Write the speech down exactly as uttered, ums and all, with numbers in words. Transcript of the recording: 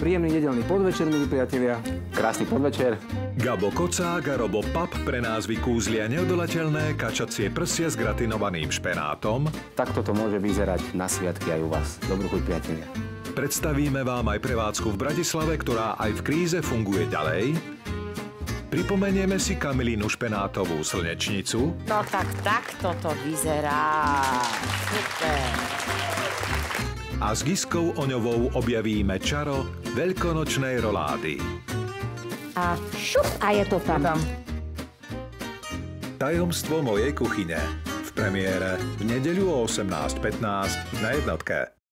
Príjemný nedeľný podvečer, milí priatelia. Krásny podvečer. Gabo Kocák a Robo Pap pre nás vykúzlia neodolateľné kačacie prsia s gratinovaným špenátom. Takto to môže vyzerať na sviatky aj u vás. Dobrú chuť, priatelia. Predstavíme vám aj prevádzku v Bratislave, ktorá aj v kríze funguje ďalej. Pripomenieme si Kamilínu špenátovú slnečnicu. No tak takto to vyzerá. Super. A s Giskou Oňovou objavíme čaro veľkonočnej rolády. A šup, a je to tam. tam. Tajomstvo mojej kuchyne. V premiére v nedeľu o osemnásť pätnásť na jednotke.